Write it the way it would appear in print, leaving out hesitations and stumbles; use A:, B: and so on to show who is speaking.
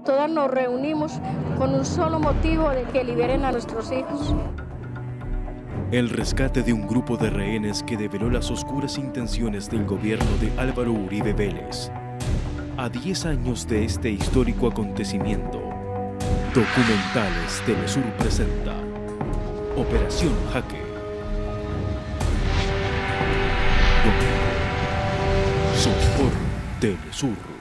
A: Todas nos reunimos con un solo motivo de que liberen a nuestros hijos.
B: El rescate de un grupo de rehenes que develó las oscuras intenciones del gobierno de Álvaro Uribe Vélez. A 10 años de este histórico acontecimiento, Documentales Telesur presenta Operación Jaque. Domingo. Solo por Telesur.